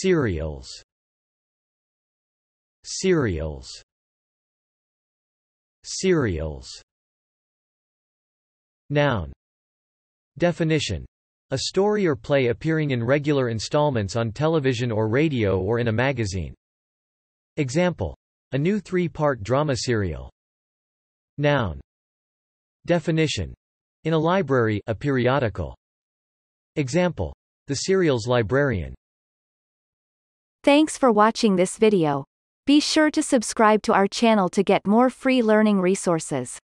Cereals. Cereals. Cereals. Noun. Definition. A story or play appearing in regular installments on television or radio or in a magazine. Example. A new 3-part drama serial. Noun. Definition. In a library, a periodical. Example. The serial's Librarian. Thanks for watching this video. Be sure to subscribe to our channel to get more free learning resources.